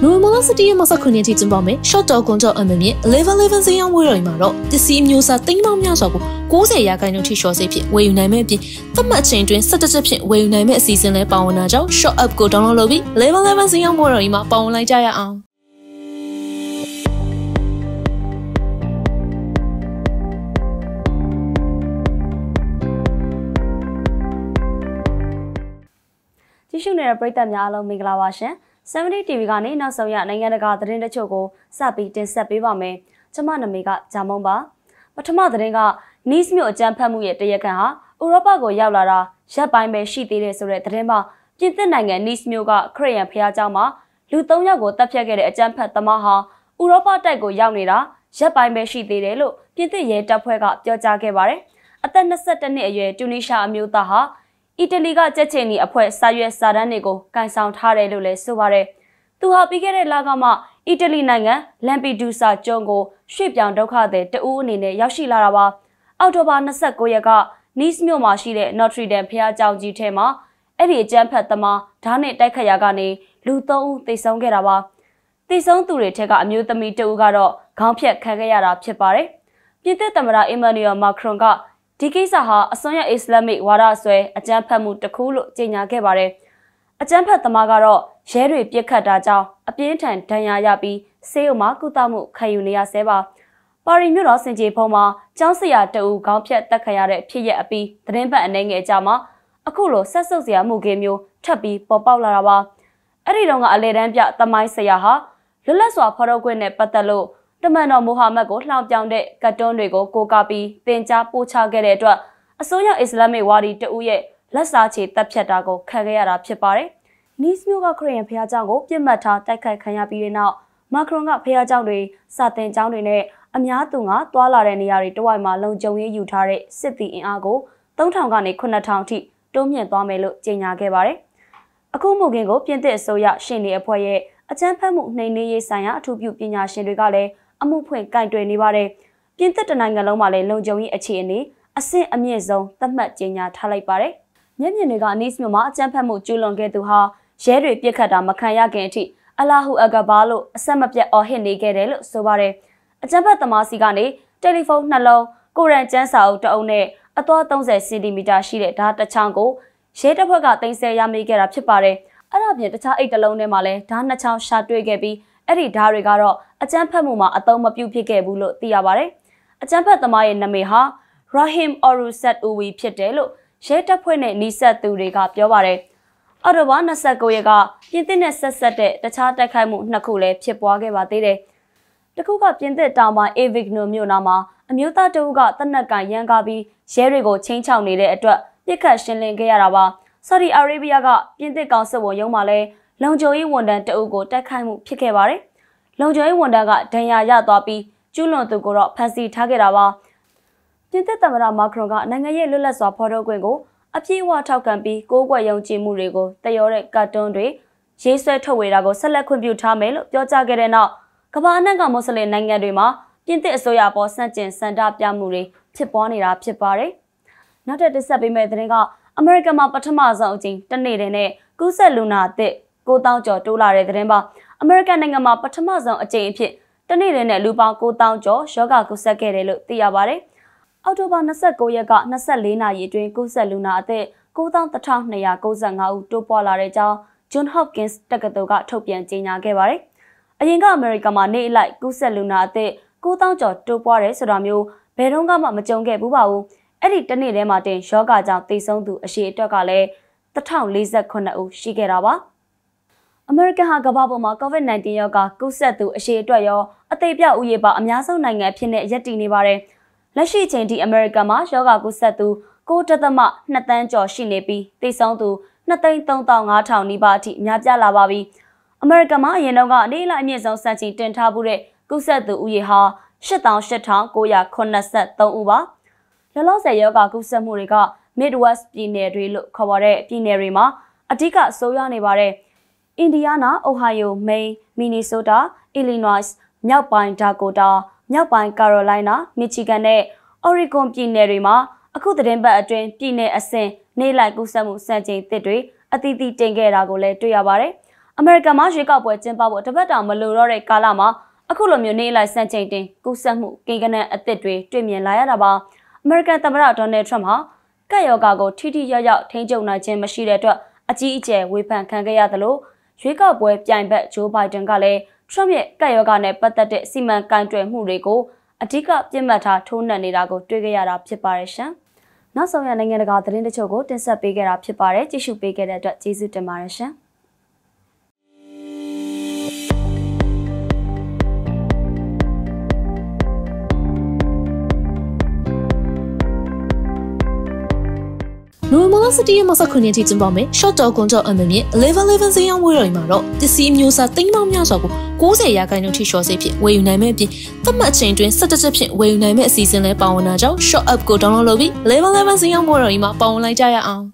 Normal city masa community jumpa short dog konjo amemi level ziyang wero imaro disi myosa tingma myaso ko 90ရာခိုင်နှုန်းထိ short စိတ်ဖြစ်ဝယ်ယူနိုင်မဲ့အပြင်သတ်မှတ်အချိန်တွင်17ချက်ဖြင့်ဝယ်ယူနိုင်မဲ့အစီအစဉ်လည်းပါဝင်တာကြောင့် short up ကို download လုပ်ပြီး level ဇယံဝeroမှာပါဝင်လိုက်ကြရအောင်ကြည့်ရှုနေတဲ့ပရိသတ်များအားလုံးမင်္ဂလာပါရှင်70 TV ကနေနောက်ဆုံးရနိုင်ငံတကာသတင်းတချို့ကိုစပြီးတင်ဆက်ပေးပါမယ်ကျွန်မနာမည်ကဂျာမုံပါပထမသတင်းက Nice မြို့အကြမ်းဖက်မှုရဲ့တရားခံဟာဥရောပကိုရောက်လာတာရက်ပိုင်းပဲရှိသေးတယ်ဆိုတဲ့သတင်းမှာပြင်သစ်နိုင်ငံ Nice မြို့ကခရစ်ယာန်ဘုရားကျောင်းမှာလူ3ယောက်ကိုတပ်ဖြတ်ခဲ့တဲ့အကြမ်းဖက်သမားဟာဥရောပတိုက်ကိုရောက်နေတာရက်ပိုင်းပဲရှိသေးတယ်လို့ပြင်သစ်ရဲတပ်ဖွဲ့ကပြောကြားခဲ့ပါတယ်အသက်22နှစ်အရွယ်တူနီရှာအမျိုးသားဟာအီတလီကကြက်ချင်နီအဖွဲ့စာရွက်စာတမ်းတွေကိုကန်ဆောင်ထားတယ်လို့လည်းဆိုပါတယ်။သူဟာပြီးခဲ့တဲ့လကမှအီတလီနိုင်ငံလမ်ပီဒူဆာကျွန်းကိုရွှေ့ပြောင်းဒုက္ခသည်တဦးအနေနဲ့ရောက်ရှိလာတာပါ။အောက်တိုဘာ29ရက်ကနီးစ်မြို့မှာရှိတဲ့ Notre Dame ဘုရားကျောင်းကြီးထဲမှာအဲ့ဒီအကြမ်းဖက်သမားဓာတ်နဲ့တိုက်ခတ်ရာကနေလူ3ဦးသေဆုံးခဲ့တာပါ။သေဆုံးသူတွေထက်ကအမျိုးသမီးတဦးကတော့ခေါင်းဖြတ်ခံခဲ့ရတာဖြစ်ပါတယ်။ပြင်သစ်သမ္မတအီမန်နျူယ်မာခရွန်ကဒီကိစ္စဟာအစွန်းရောက်အစ္စလာမစ်ဝါဒဆွဲအကြမ်းဖက်မှုတစ်ခုလို့ကြေညာခဲ့ပါတယ်။အကြမ်းဖက်သမားကတော့ရဲတွေပြစ်ခတ်တာကြောင့်အပြင်းထန်ဒဏ်ရာရပြီးဆေးရုံမှာကုသမှုခံယူနေရဆဲပါ။ပါရီမြို့တော်စင်ကြေဖုံးမှာကျောင်းဆရာတဦးခေါင်းဖြတ်တက်ခတ်ရတဲ့ဖြစ်ရပ်အပြီးသတင်းပတ်အနေငယ်အကြမှာအခုလိုဆက်ဆုပ်စရာမှုခင်းမျိုးထပ်ပြီးပေါ်ပေါက်လာတာပါ။အဲ့ဒီတော့ကအလေတန်းပြသမိုင်းဆရာဟာလွတ်လပ်စွာဖော်ထုတ်ခွင့်နဲ့ပတ်သက်လို့တမန်တော်မိုဟာမက်ကိုလှောင်ပြောင်တဲ့ကတ်တွန်းတွေကိုကိုးကားပြီးသင်ကြားပို့ချခဲ့တဲ့အတွက်အစိုးရအစ္စလာမစ်ဝါဒီတဦးရဲ့လက်စားချေတပ်ဖြတ်တာကိုခံခဲ့ရတာဖြစ်ပါတယ်။နီးစ်မြို့ကခရစ်ယာန်ဘုရားကျောင်းကိုပြစ်မှတ်ထားတိုက်ခိုက်ခံရပြီးတဲ့နောက်မာခရွန်ကဘုရားကျောင်းတွေစာသင်ကျောင်းတွေနဲ့အများသူငါတွာလာတဲ့နေရာတွေတဝိုက်မှာလုံခြုံရေးယူထားတဲ့စစ်သည်အင်အားကို3000ကနေ9000အထိတိုးမြင့်သွားမယ်လို့ကြေညာခဲ့ပါတယ်။အခုမှုခင်းကိုပြင်သစ်အစိုးရရှေ့နေအဖွဲ့ရဲ့အကြမ်းဖက်မှုနှိမ်နင်းရေးဆိုင်ရာအထူးပြုပညာရှင်တွေကလည်းအမှုဖွင့်ကင်တွယ်နေပါတယ်။ပြင်သစ်တနိုင်ငံလုံးမှာလည်းလုံခြုံရေးအခြေအနေအဆင့်အမြင့်ဆုံးသတ်မှတ်ကြေညာထားလိုက်ပါတယ်။မျက်မြင်တွေကနီးစ်မြို့မှာအကြမ်းဖက်မှုကျူးလွန်ခဲ့သူဟာရဲတွေပြစ်ခတ်တာမခံရခင်အထိအလာဟူအဂဘာလို့အဆက်မပြတ်အော်ဟစ်နေခဲ့တယ်လို့ဆိုပါတယ်။အကြမ်းဖက်သမားစီကနေတယ်လီဖုန်းနှလုံးကိုရန်ကျန်းစာအုပ်တအုပ်နဲ့အသွား30စင်တီမီတာရှိတဲ့ဓာတ်တစ်ချောင်းကိုရဲတပ်ဖွဲ့ကတင်ဆက်ရမိခဲ့တာဖြစ်ပါတယ်။အဲ့ဒါပြင်တခြားအိတ်တစ်လုံးထဲမှာလည်းဓာတ်နှစ်ချောင်းရှာတွေ့ခဲ့ပြီးအဲ့ဒီဓာတ်တွေကတော့အကြမ်းဖက်မှုမှာအသုံးမပြုဖြစ်ခဲ့ဘူးလို့သိရပါတယ်။အကြမ်းဖက်သမားရဲ့နာမည်ဟာ Rahim Orusat Uwi ဖြစ်တယ်လို့ရဲတပ်ဖွဲ့နဲ့နှိစက်သူတွေကပြောပါတယ်။အော်တိုဘာ29ရက်ကပြင်သစ်နဲ့ဆက်တဲ့တခြားတိုက်ခိုက်မှု2ခုလည်းဖြစ်ပွားခဲ့ပါသေးတယ်။တစ်ခုကပြင်သစ်တောင်ပိုင်း Avignon မြို့နာမှာအမျိုးသားတဦးကတနက်ကရန်ကားပြီးရဲတွေကိုချင်းချောက်နေတဲ့အတွက်ပြစ်ခတ်ရှင်းလင်းခဲ့ရတာပါ။ Saudi Arabia ကပြင်သစ်ကောင်စစ်ဝန်ရုံးမှာလည်းလုံခြုံရေးဝန်ထမ်းတအုပ်ကိုတိုက်ခိုက်မှုဖြစ်ခဲ့ပါတယ်။လုံခြုံရေးဝန်ထမ်းကဒဏ်ရာရသွားပြီးကျူးလွန်သူကိုတော့ဖမ်းဆီးထားခဲ့တာပါ။ပြင်သစ်သမ္မတမာခရွန်ကနိုင်ငံရဲ့လွတ်လပ်စွာဖော်ထုတ်ခွင့်ကိုအပြည့်အဝထောက်ခံပြီးကိုးကွယ်ယုံကြည်မှုတွေကိုတရောတဲ့ကတ်တွန်းတွေရေးဆွဲထုတ်ဝေတာကိုဆက်လက်ခွင့်ပြုထားမယ်လို့ပြောကြားခဲ့တဲ့နောက်ကမ္ဘာအနှံ့ကမွတ်စလင်နိုင်ငံတွေမှာပြင်သစ်အစိုးရပေါ်ဆန့်ကျင်ဆန္ဒပြမှုတွေဖြစ်ပွားနေတာဖြစ်ပါတယ်။နောက်ထပ်တင်ဆက်ပေးမယ့်သတင်းကအမေရိကန်မှာပထမဆုံးအကြိမ်တနေ့တည်းနဲ့ကူးစက်လူနာအသစ်9000ကျော်တိုးလာတဲ့သတင်းပါအမေရိကန်နိုင်ငံမှာပထမဆုံးအကြိမ်အဖြစ်တနေ့တည်းနဲ့လူပေါင်း9000ကျော်ရောဂါကူးစက်ခဲ့တယ်လို့သိရပါတယ်။အောက်တိုဘာ29ရက်က24နာရီအတွင်းကူးစက်လူနာအသစ်9295ဦးတိုးပွားလာတဲ့အကြောင်း Johns Hopkins တက္ကသိုလ်ကထုတ်ပြန်ကြေညာခဲ့ပါတယ်။အရင်ကအမေရိကန်မှာနေ့အလိုက်ကူးစက်လူနာအသစ်9000ကျော်တိုးပွားတယ်ဆိုတာမျိုးဘယ်တော့မှမကြုံခဲ့ဘူးပါဘူး။အဲ့ဒီတနေ့တည်းမှာတင်ရောဂါကြောင့်သေဆုံးသူအရေအတွက်ကလည်း1048ဦးရှိခဲ့တာပါ။အမေရိကန်ဟာကမ္ဘာပေါ်မှာ COVID-19 ရောဂါကူးစက်သူအရေအတွက်ရောအသေးပြဥယေပါအများဆုံးနိုင်ငံဖြစ်နေရပ်တည်နေပါတယ်။လက်ရှိအချိန်ထိအမေရိကန်မှာရောဂါကူးစက်သူ9.2 သန်းကျော်ရှိနေပြီးသေဆုံးသူ235,000နီးပါးအထိများပြားလာပါပြီ။အမေရိကန်မှာအရင်တော့ကနေ့လိုက်အမြင့်ဆုံးစံချိန်တင်ထားမှုတဲ့ကူးစက်သူဥယေဟာ88,983 ဦးပါ။လောလောဆယ်ရောဂါကူးစက်မှုတွေက Midwest ပြည်နယ်တွေလို့ခေါ်ပါတဲ့ပြည်နယ်တွေမှာအဓိကဆိုးရွားနေပါတယ်။ အင်ဒီယားနာ၊အိုဟိုင်ယို၊မိန်း၊မီနီဆိုတာ၊အီလီနွိုက်စ်၊မြောက်ပိုင်းဒါကိုတာ၊မြောက်ပိုင်းကာရိုလိုင်းနာ၊မီချီဂန်နဲ့အော်ရီဂွန်ပြည်နယ်တွေမှာအခုသတင်းပတ်အတွင်းပြည်နယ်အဆင့်နေ့လိုက်ကူးစက်မှုစံချိန်သစ်တွေအသီးသီးတင်ခဲ့တာကိုလည်းတွေ့ရပါတယ်အမေရိကန်မှာရွေးကောက်ပွဲကျင်းပဖို့တပတ်တောင်မလိုတော့တဲ့ကာလမှာအခုလိုမျိုးနေလိုက်စံချိန်တင်ကူးစက်မှုကိန်းဂဏန်းအသစ်တွေတွေ့မြင်လာရတာပါအမေရိကန်သမ္မတဒေါ်နယ်ထရမ့်ဟာကပ်ရောဂါကိုထိထိရောက်ရောက်ထိန်းချုပ်နိုင်ခြင်းမရှိတဲ့အတွက်အကြီးအကျယ်ဝေဖန်ခံခဲ့ရသလိုရွေးကောက်ပွဲပြိုင်ဘက်ဂျိုးဘိုင်ဒန်ကလည်းထရမ့်ရဲ့ကပ်ရောဂါနဲ့ပတ်သက်တဲ့စီမံကိုင်တွယ်မှုတွေကိုအဓိကပြစ်မှတ်ထားထိုးနှက်နေတာကိုတွေ့ခဲ့ရတာဖြစ်ပါတယ်ရှင်။နောက်ဆုံးရနိုင်ငံတကာသတင်းတချို့ကိုတင်ဆက်ပေးခဲ့တာဖြစ်ပါတယ်။ကြည့်ရှုပေးခဲ့တဲ့အတွက်ကျေးဇူးတင်ပါတယ်ရှင်။နိုဝင်ဘာလ17ရက်မှ19ရက်ထိကျင်းပမယ်။ short တော်ကွန်ကြောင့်အမမြင့်11ဈေးရောင်းဝယ်တော်မှာတော့ပစ္စည်းမျိုးစားသိန်းပေါင်းများစွာကို90%ထိလျှော့ဈေးဖြင့်ဝယ်ယူနိုင်မယ့်အပြင်သတ်မှတ်အချိန်တွင်17ချက်ဖြင့်ဝယ်ယူနိုင်မယ့်အစီအစဉ်လည်းပါဝင်တာကြောင့် short app ကို download လုပ်ပြီး11ဈေးရောင်းဝယ်တော်မှာပါဝင်လိုက်ကြရအောင်